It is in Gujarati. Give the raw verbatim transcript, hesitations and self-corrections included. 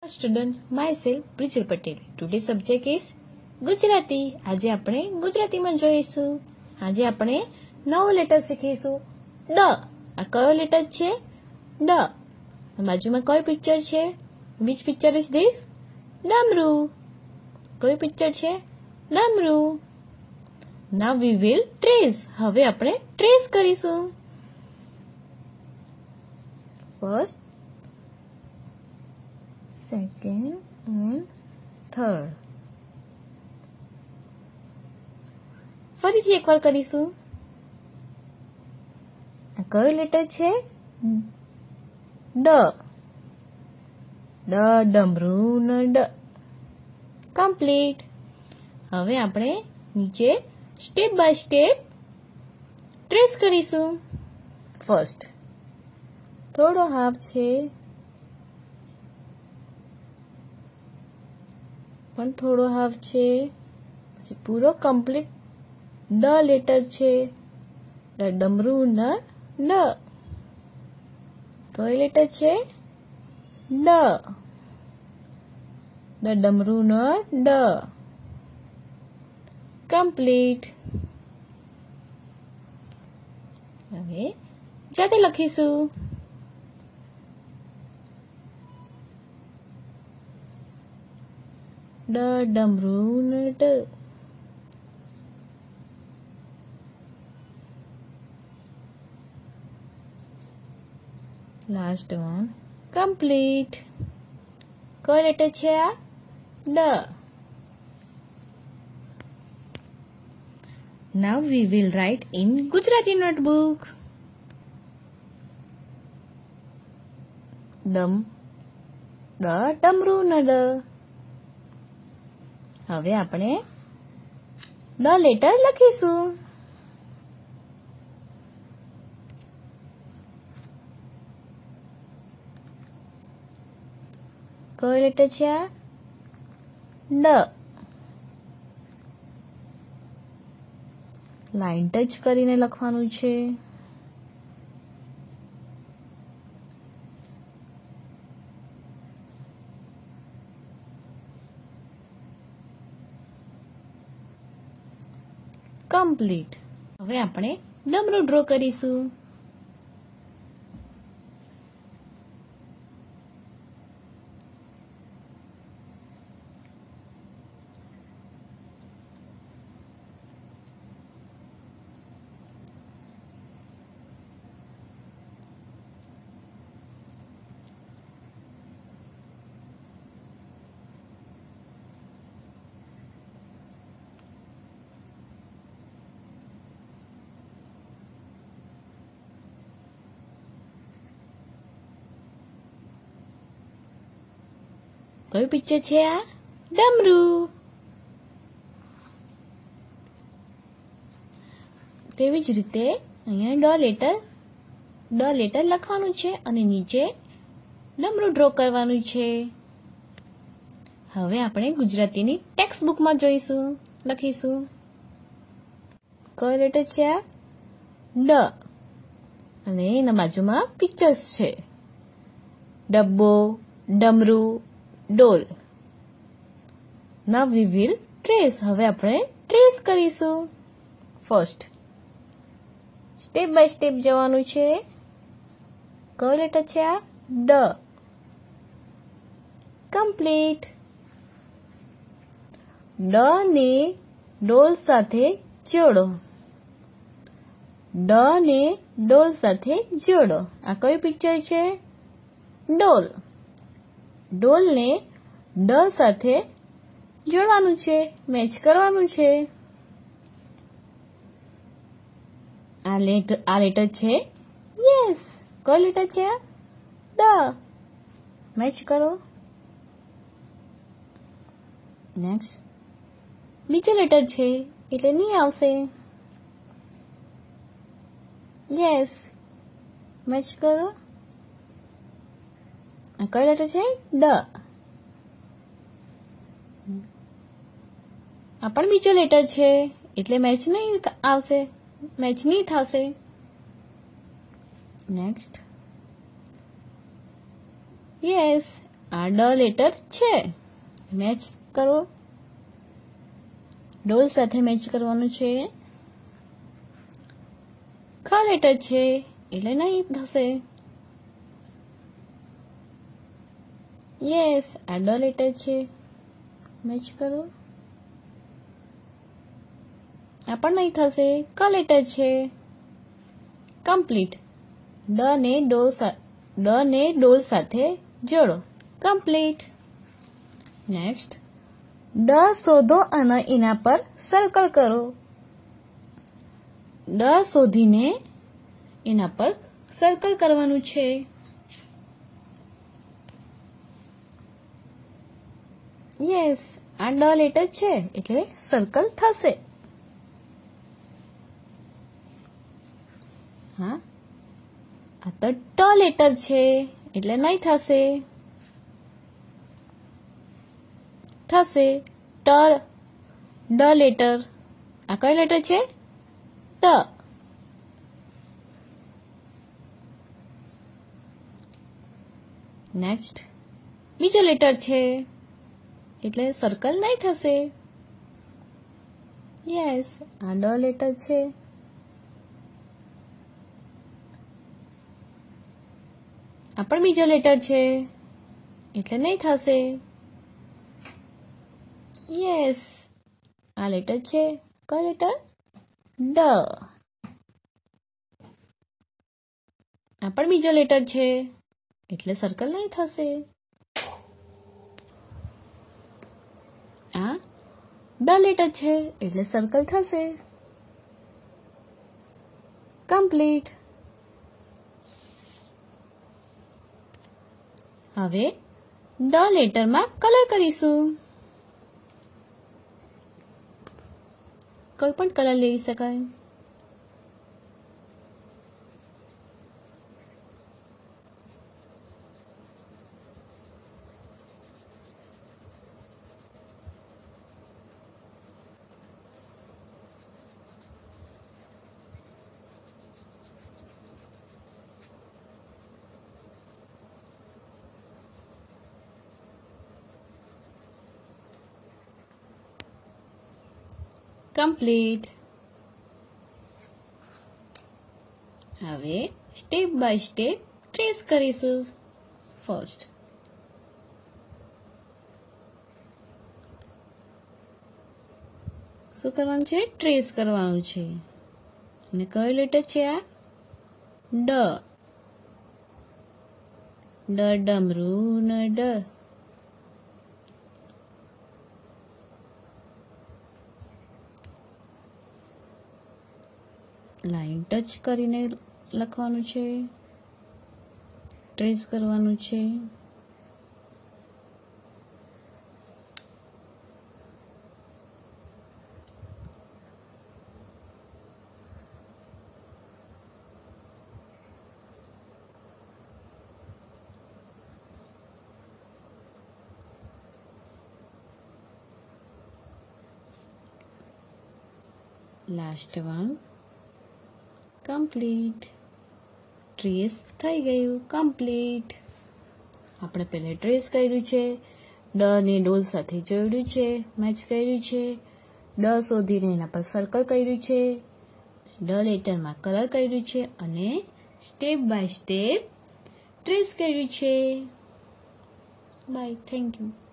Student, myself Brijal Patel. Today's subject is Gujarati. આજે આપણે ગુજરાતીમાં જોઈશું. આજે આપણે નવો લેટર શીખીશું. ડ. આ કયો લેટર છે? ડ. બાજુમાં કઈ પિક્ચર છે? Which picture is this? ડમરૂ. કઈ પિક્ચર છે? ડમરૂ. Now we will trace. હવે આપણે ટ્રેસ કરીશું. First, second and third. ફરીથી એકવાર કરીશું. આ કયો લેટર છે? ડ. ડ ડમરૂ ન ડ. કમ્પ્લીટ. હવે આપણે નીચે સ્ટેપ બાય સ્ટેપ ટ્રેસ કરીશું. ફર્સ્ટ થોડો હાફ છે, પણ થોડો હાફ છે, પછી પૂરો કમ્પ્લીટ ડ લેટર છે. ડ ડમરૂ ન ડ. તો એ લેટર છે ડ. ડ ડમરૂ ન ડ. કમ્પ્લીટ. હવે જાતે લખીશું. ડ ડમરૂ ન ડ. Last one. કમ્પ્લીટ. કયો લેટર છે આ? ડ. Now we will write in Gujarati notebook. ડમ ડ ડમરૂ ન ડ. હવે આપણે ડ લેટર લખીશું. કયો લેટર છે આ? ડ. લાઈન ટચ કરીને લખવાનું છે. કમ્પ્લીટ. હવે આપણે ડમરૂ ડ્રો કરીશું. કયું પિક્ચર છે આ? ડમરૂ. તેવી જ રીતે અહીંયા ડ લેટર ડ લેટર લખવાનું છે અને નીચે ડમરૂ ડ્રો કરવાનું છે. હવે આપણે ગુજરાતીની ટેક્સ્ટ બુકમાં જોઈશું, લખીશું. કયો લેટર છે આ? ડ. અને એના બાજુમાં પિક્ચર્સ છે. ડબ્બો, ડમરૂ, ડોલ. Now we will trace. હવે આપણે ટ્રેસ કરીશું. ફર્સ્ટ સ્ટેપ બાય સ્ટેપ જવાનું છે. કયો લેટર છે આ? ડ. કમ્પ્લીટ. ડ ને ડોલ સાથે જોડો. ડ ને ડોલ સાથે જોડો. આ કયું પિક્ચર છે? ડોલ. ડોલને ડ સાથે જોડવાનું છે, મેચ કરવાનું છે. આ લેટર આ લેટર છે યસ. કયો લેટર છે આ? ડ. મેચ કરો. નેક્સ્ટ બીજો લેટર છે એટલે નહીં આવશે. યસ. મેચ કરો. આ કયો લેટર છે? ડ. આ પણ બીજો લેટર છે એટલે મેચ નહીં આવશે, મેચ નહીં થશે. Next yes. આ ડ લેટર છે, મેચ કરો. ડોલ સાથે મેચ કરવાનું છે. ખ લેટર છે એટલે નહીં થશે. યસ, આ ડ લેટર છે, મેચ કરો. આ પણ નહીં થશે. ક લેટર છે, કમ્પ્લીટ. ડ ને ડોલ ડ ને ડોલ સાથે જોડો, કમ્પ્લીટ. નેક્સ્ટ, ડ શોધો અને એના પર સર્કલ કરો. ડ શોધીને એના પર સર્કલ કરવાનું છે. યસ, આ ડ લેટર છે એટલે સર્કલ થશે. હા, આ તો ટ લેટર છે એટલે નહીં થશે. થશે. ટ ડ લેટર. આ કઈ લેટર છે? ટ. નેક્સ્ટ, બીજો લેટર છે એટલે સર્કલ નહીં થશે. યસ, આ ડ લેટર છે. આ પણ બીજો લેટર છે એટલે નહીં થશે. યસ, આ લેટર છે. કયો લેટર? ડ. આ પણ બીજો લેટર છે એટલે સર્કલ નહીં થશે. આ ડ લેટર છે એટલે સર્કલ થશે. કમ્પ્લીટ. હવે ડ લેટરમાં કલર કરીશું. કોઈ પણ કલર લઈ શકાય. કમ્પ્લીટ. હવે સ્ટેપ બાય સ્ટેપ ટ્રેસ કરીશું. ફર્સ્ટ, શું કરવાનું છે? ટ્રેસ કરવાનું છે. અને કયો લેટર છે આ? ડ. ડ ડમરું ન ડ. લાઈન ટચ કરીને લખવાનું છે, ટ્રેસ કરવાનું છે. Last one. કમ્પ્લીટ. ટ્રેસ થઈ ગયું. કમ્પ્લીટ. આપણે પહેલા ટ્રેસ કર્યું છે, ડ ને ડોલ સાથે જોડ્યું છે, મેચ કર્યું છે, ડ શોધીને એના પર સર્કલ કર્યું છે, ડ લેટરમાં કલર કર્યું છે અને સ્ટેપ બાય સ્ટેપ ટ્રેસ કર્યું છે. બાય. Thank you.